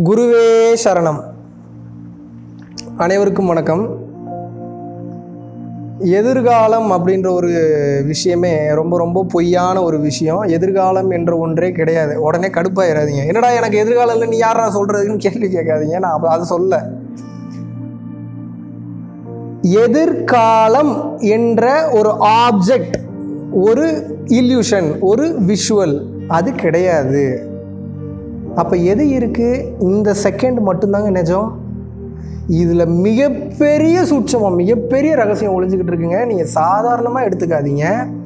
குருவே சரணம். அனைவருக்கும் வணக்கம். எதிர்காலம் அப்படின்ற ஒரு விஷயமே ரொம்ப ரொம்ப பொய்யான ஒரு விஷயம். எதிர்காலம் என்ற ஒன்றே கிடையாது. உடனே கடுப்பாயிடாதீங்க. என்னடா எனக்கு எதிர்காலம் இல்லை, நீ யாரா சொல்கிறதுன்னு கேள்வி கேட்காதீங்க. நான் அது சொல்ல. எதிர்காலம் என்ற ஒரு ஆப்ஜெக்ட், ஒரு இல்யூஷன், ஒரு விஷுவல், அது கிடையாது. அப்போ எது இருக்குது? இந்த செகண்ட் மட்டும்தாங்க நிஜம். இதில் மிகப்பெரிய சூட்சமம், மிகப்பெரிய ரகசியம் ஒளிஞ்சிக்கிட்டு இருக்குங்க. நீங்கள் சாதாரணமாக எடுத்துக்காதீங்க.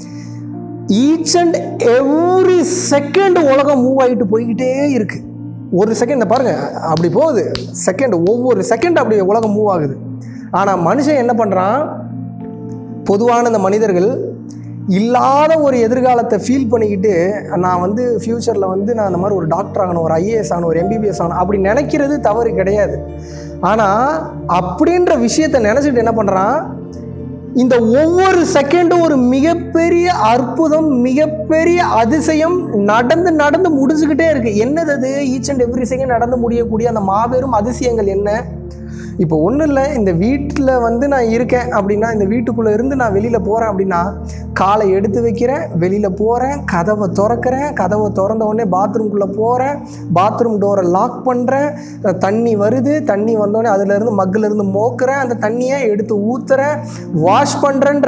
ஈச் அண்ட் எவ்ரி செகண்ட் உலகம் மூவ் ஆகிட்டு போய்கிட்டே இருக்குது. ஒரு செகண்ட் பாருங்கள், அப்படி போகுது செகண்ட், ஒவ்வொரு செகண்ட் அப்படி உலகம் மூவ் ஆகுது. ஆனால் மனுஷன் என்ன பண்ணுறான்? பொதுவான இந்த மனிதர்கள் இல்லாத ஒரு எதிர்காலத்தை ஃபீல் பண்ணிக்கிட்டு, நான் ஃப்யூச்சரில் நான் அந்த மாதிரி ஒரு டாக்டர் ஆகணும், ஒரு ஐஏஎஸ் ஆகணும், ஒரு எம்பிபிஎஸ் ஆகணும் அப்படி நினைக்கிறது தவறு கிடையாது. ஆனால் அப்படின்ற விஷயத்தை நினச்சிட்டு என்ன பண்ணுறான்? இந்த ஒவ்வொரு செகண்டும் ஒரு மிகப்பெரிய அற்புதம், மிகப்பெரிய அதிசயம் நடந்து நடந்து முடிஞ்சுக்கிட்டே இருக்குது. என்னது அது? ஈச் அண்ட் எவ்ரி செகண்ட் நடந்து முடியக்கூடிய அந்த மாபெரும் அதிசயங்கள் என்ன? இப்போ ஒன்றும் இல்லை, இந்த வீட்டில் நான் இருக்கேன் அப்படின்னா, இந்த வீட்டுக்குள்ளே இருந்து நான் வெளியில் போகிறேன் அப்படின்னா, காலை எடுத்து வைக்கிறேன், வெளியில் போகிறேன், கதவை திறக்கிறேன், கதவை திறந்த உடனே பாத்ரூம்குள்ளே போகிறேன், பாத்ரூம் டோரை லாக் பண்ணுறேன், தண்ணி வருது, தண்ணி வந்தோடனே அதிலேருந்து மக்கிலேருந்து மோக்கிறேன், அந்த தண்ணியை எடுத்து ஊற்றுறேன், வாஷ் பண்ணுறேன்ற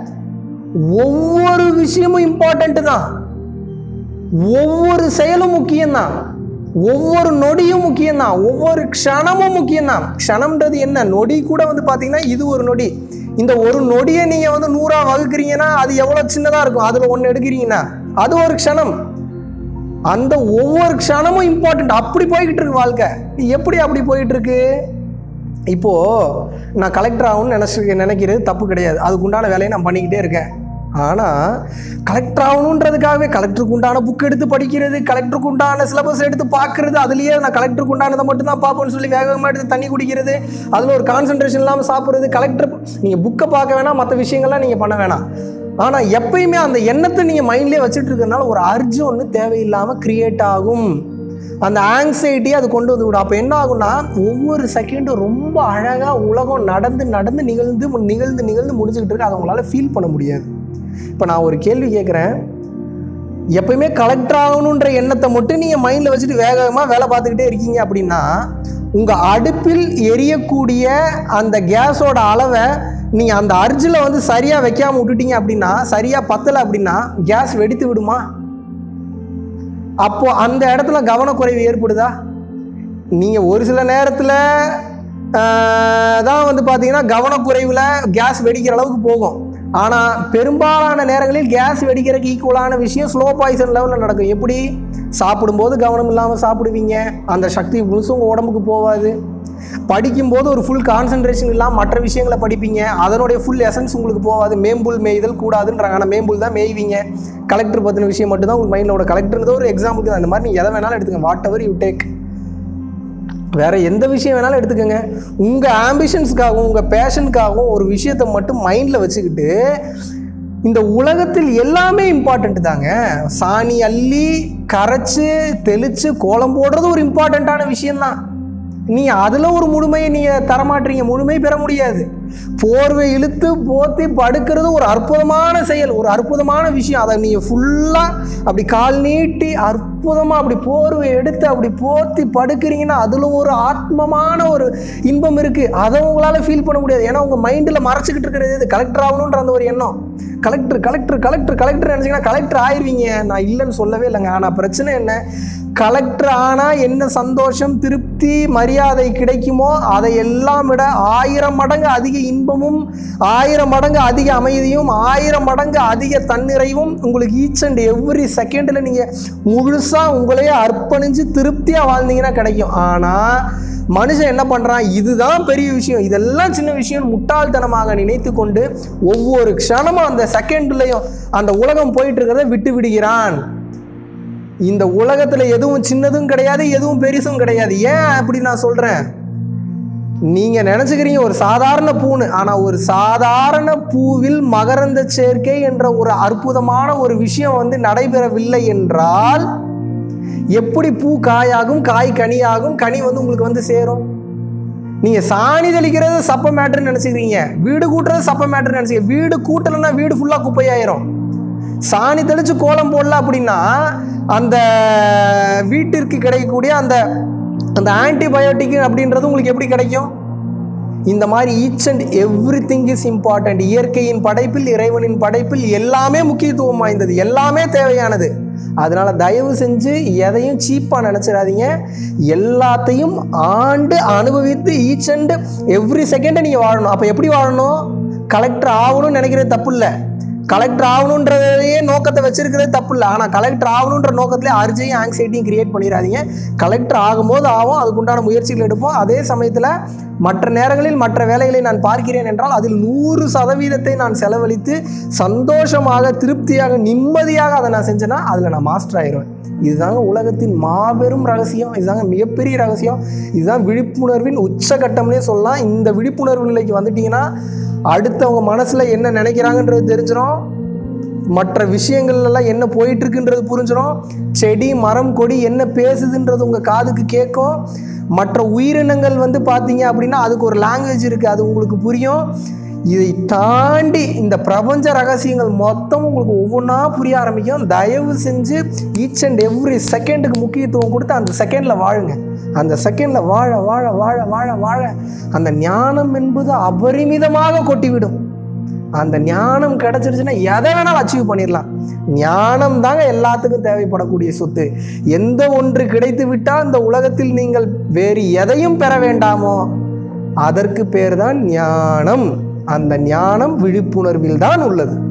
ஒவ்வொரு விஷயமும் இம்பார்ட்டண்ட்டு தான். ஒவ்வொரு செயலும் முக்கியம்தான். ஒவ்வொரு நொடியும் முக்கியம்தான். ஒவ்வொரு க்ஷணமும் முக்கியம்தான். க்ஷணம்ன்றது என்ன? நொடி கூட பார்த்தீங்கன்னா இது ஒரு நொடி. இந்த ஒரு நொடியை நீங்கள் 100 வகுக்கிறீங்கன்னா அது எவ்வளோ சின்னதாக இருக்கும். அதில் ஒன்று எடுக்கிறீங்கன்னா அது ஒரு க்ஷணம். அந்த ஒவ்வொரு க்ஷணமும் இம்பார்ட்டண்ட். அப்படி போய்கிட்டு இருக்கு வாழ்க்கை. எப்படி அப்படி போயிட்டு இருக்கு? இப்போது நான் கலெக்டர் ஆகணும்னு நினைக்கிறது தப்பு கிடையாது. அதுக்குண்டான வேலையை நான் பண்ணிக்கிட்டே இருக்கேன். ஆனால் கலெக்டர் ஆகணுன்றதுக்காகவே கலெக்டருக்கு உண்டான புக் எடுத்து படிக்கிறது, கலெக்டருக்கு உண்டான சிலபஸ் எடுத்து பார்க்குறது, அதுலேயே நான் கலெக்டருக்கு உண்டானதை மட்டும் தான் பார்ப்பேன்னு சொல்லி வேகமாக எடுத்து தண்ணி குடிக்கிறது, அதில் ஒரு கான்சன்ட்ரேஷன் இல்லாமல் சாப்பிட்றது. கலெக்டர் நீங்கள் புக்கை பார்க்க வேணாம், மற்ற விஷயங்கள்லாம் நீங்கள் பண்ண வேணாம். ஆனால் எப்பயுமே அந்த எண்ணத்தை நீங்கள் மைண்ட்லேயே வச்சுட்டு இருக்கிறதுனால ஒரு அர்ஜு ஒன்று தேவையில்லாமல் க்ரியேட் ஆகும். அந்த ஆங்ஸைட்டியை அது கொண்டு வந்து விடும். அப்போ என்ன ஆகும்னா, ஒவ்வொரு செகண்டும் ரொம்ப அழகாக உலகம் நடந்து நடந்து நிகழ்ந்து நிகழ்ந்து நிகழ்ந்து முடிச்சுக்கிட்டு இருக்கு. அதை உங்களால் ஃபீல் பண்ண முடியாது. இப்போ நான் ஒரு கேள்வி கேட்குறேன். எப்பயுமே கலெக்டர் ஆகணுன்ற எண்ணத்தை மட்டும் நீங்கள் மைண்டில் வச்சுட்டு வேகமாக வேலை பார்த்துக்கிட்டே இருக்கீங்க அப்படின்னா, உங்கள் அடுப்பில் எரியக்கூடிய அந்த கேஸோட அளவை நீங்கள் அந்த அர்ஜில் சரியாக வைக்காமல் விட்டுட்டீங்க அப்படின்னா, சரியாக பத்தலை அப்படின்னா கேஸ் வெடித்து விடுமா? அப்போது அந்த இடத்துல கவனக்குறைவு ஏற்படுதா? நீங்கள் ஒரு சில நேரத்தில் தான் பார்த்தீங்கன்னா கவனக்குறைவில் கேஸ் வெடிக்கிற அளவுக்கு போகும். ஆனால் பெரும்பாலான நேரங்களில் கேஸ் வெடிக்கிறதுக்கு ஈக்குவலான விஷயம் ஸ்லோ பாய்சன் லெவலில் நடக்கும். எப்படி? சாப்பிடும்போது கவனம் இல்லாமல் சாப்பிடுவீங்க, அந்த சக்தி முழுசும் உங்கள் உடம்புக்கு போகாது. படிக்கும்போது ஒரு ஃபுல் கான்சன்ட்ரேஷன் இல்லாமல் மற்ற விஷயங்களை படிப்பீங்க, அதனுடைய ஃபுல் எசன்ஸ் உங்களுக்கு போகாது. மேம்புல் மேய்தல் கூடாதுன்றாங்க, ஆனால் மேம்புல் தான் மேய்வீங்க. கலெக்டர் பற்றின விஷயம் மட்டும்தான் உங்களுக்கு மைண்டில். கலெக்டர்ன்றது ஒரு எக்ஸாம்பிளுக்கு தான். அந்த மாதிரி நீங்கள் எதை வேணாலும் எடுத்துங்க, வாட் எவர் யூ டேக். வேறு எந்த விஷயம் வேணாலும் எடுத்துக்கோங்க. உங்கள் ஆம்பிஷன்ஸுக்காகவும் உங்கள் பேஷனுக்காகவும் ஒரு விஷயத்தை மட்டும் மைண்டில் வச்சுக்கிட்டு, இந்த உலகத்தில் எல்லாமே இம்பார்ட்டண்ட்டு தாங்க. சாணி அள்ளி கரைச்சி தெளித்து கோலம் போடுறது ஒரு இம்பார்ட்டண்ட்டான விஷயந்தான். நீங்கள் அதில் ஒரு முழுமையை நீங்கள் தரமாட்டீங்க, முழுமை பெற முடியாது. போர்வை இழுத்து போத்தி படுக்கிறது ஒரு அற்புதமான செயல், ஒரு அற்புதமான விஷயம். அதை நீங்கள் ஃபுல்லாக அப்படி கால் நீட்டி அற்புதமாக அப்படி போர்வை எடுத்து அப்படி போத்தி படுக்கிறீங்கன்னா அதில் ஒரு ஆத்மமான ஒரு இன்பம் இருக்குது. அதை உங்களால் ஃபீல் பண்ண முடியாது. ஏன்னா உங்கள் மைண்டில் மறைச்சிக்கிட்டு இருக்கிறது கலெக்டர் ஆகணுன்ற அந்த ஒரு எண்ணம். கலெக்டர் கலெக்டர் கலெக்டர் கலெக்டர் நினச்சிங்கன்னா கலெக்டர் ஆயிடுவீங்க. நான் இல்லைன்னு சொல்லவே இல்லைங்க. ஆனால் பிரச்சனை என்ன? கலெக்டர் ஆனால் என்ன சந்தோஷம், திருப்தி, மரியாதை கிடைக்குமோ அதை எல்லாம் விட 1000 மடங்கு அதிக இன்பமும், 1000 மடங்கு அதிக அமைதியும், 1000 மடங்கு அதிக தன்னிறைவும் உங்களுக்கு ஈச் அண்ட் எவ்ரி செகண்டில் நீங்கள் முழுசாக உங்களையே அர்ப்பணித்து திருப்தியாக வாழ்ந்தீங்கன்னா கிடைக்கும். ஆனால் மனுஷன் என்ன பண்ணுறான்? இதுதான் பெரிய விஷயம், இதெல்லாம் சின்ன விஷயம் முட்டாள்தனமாக நினைத்து கொண்டு ஒவ்வொரு க்ஷணமும் அந்த செகண்ட்லையும் அந்த உலகம் போயிட்டு இருக்கிறத விட்டு விடுகிறான். இந்த உலகத்தில் எதுவும் சின்னதும் கிடையாது, எதுவும் பெருசும் கிடையாது. ஏன் அப்படி நான் சொல்கிறேன்? நீங்கள் நினச்சிக்கிறீங்க ஒரு சாதாரண பூன்னு, ஆனால் ஒரு சாதாரண பூவில் மகரந்த சேர்க்கை என்ற ஒரு அற்புதமான ஒரு விஷயம் நடைபெறவில்லை என்றால் எப்படி பூ காயாகும், காய் கனியாகும், கனி வந்து உங்களுக்கு வந்து சேரும்? நீங்க சாணி தெளிக்கிறது சப்ப மேட்டர்னு நினைச்சுக்கிறீங்க, வீடு கூட்டுறது சப்ப மேட்டர்னு நினைச்சுக்க. வீடு கூட்டலைன்னா வீடு ஃபுல்லா குப்பையாயிரும். சாணி தெளிச்சு கோலம் போடல அப்படின்னா அந்த வீட்டிற்கு கிடைக்கக்கூடிய அந்த அந்த ஆன்டிபயோட்டிக் அப்படின்றது உங்களுக்கு எப்படி கிடைக்கும்? இந்த மாதிரி each and every thing is important. இயற்கையின் படைப்பில், இறைவனின் படைப்பில் எல்லாமே முக்கியத்துவம் வாய்ந்தது, எல்லாமே தேவையானது. அதனால தயவு செஞ்சு எதையும் சீப்பா நினைச்சிடாதீங்க. எல்லாத்தையும் ஆண்டு அனுபவித்து ஈச் அண்ட் எவ்ரி செகண்ட் நீங்க வாழணும். அப்ப எப்படி வாழணும்? கலெக்டர் ஆகணும்னு நினைக்கிறது தப்பு இல்லை, கலெக்டர் ஆகணுன்றதையே நோக்கத்தை வச்சிருக்கிறதே தப்பு இல்லை. ஆனால் கலெக்டர் ஆகணுன்ற நோக்கத்திலே அர்ஜையும் ஆங்ஸைட்டியும் கிரியேட் பண்ணிடாதீங்க. கலெக்டர் ஆகும்போது ஆகும், அதுக்குண்டான முயற்சிகள் எடுப்போம். அதே சமயத்தில் மற்ற நேரங்களில் மற்ற வேலைகளை நான் பார்க்கிறேன் என்றால் அதில் 100% நான் செலவழித்து சந்தோஷமாக, திருப்தியாக, நிம்மதியாக அதை நான் செஞ்சேன்னா அதில் நான் மாஸ்டர் ஆயிடுவேன். இதுதாங்க உலகத்தின் மாபெரும் ரகசியம், இதுதாங்க மிகப்பெரிய ரகசியம், இதுதான் விழிப்புணர்வின் உச்சகட்டம்னே சொல்லலாம். இந்த விழிப்புணர்வு நிலைக்கு வந்துட்டீங்கன்னா அடுத்தவங்க மனசுல என்ன நினைக்கிறாங்கன்றது தெரிஞ்சிடும், மற்ற விஷயங்கள்லாம் என்ன போயிட்டு இருக்குன்றது புரிஞ்சிடும், செடி மரம் கொடி என்ன பேசுதுன்றது உங்க காதுக்கு கேட்கும். மற்ற உயிரினங்கள் வந்து பார்த்தீங்க அப்படின்னா அதுக்கு ஒரு லாங்குவேஜ் இருக்கு, அது உங்களுக்கு புரியும். இதை தாண்டி இந்த பிரபஞ்ச ரகசியங்கள் மொத்தம் உங்களுக்கு ஒவ்வொன்றா புரிய ஆரம்பிக்கும். தயவு செஞ்சு ஈச் அண்ட் எவ்ரி செகண்டுக்கு முக்கியத்துவம் கொடுத்து அந்த செகண்டில் வாழுங்க. அந்த செகண்டில் வாழ வாழ வாழ வாழ வாழ அந்த ஞானம் என்பது அபரிமிதமாக கொட்டிவிடும். அந்த ஞானம் கிடைச்சிருச்சுன்னா எதை வேணாலும் அச்சீவ் பண்ணிடலாம். ஞானம் தாங்க எல்லாத்துக்கும் தேவைப்படக்கூடிய சொத்து. எந்த ஒன்று கிடைத்து விட்டால் இந்த உலகத்தில் நீங்கள் வேறு எதையும் பெற வேண்டாமோ அதற்கு பேர் தான் ஞானம். அந்த ஞானம் விழிப்புணர்வில் தான் உள்ளது.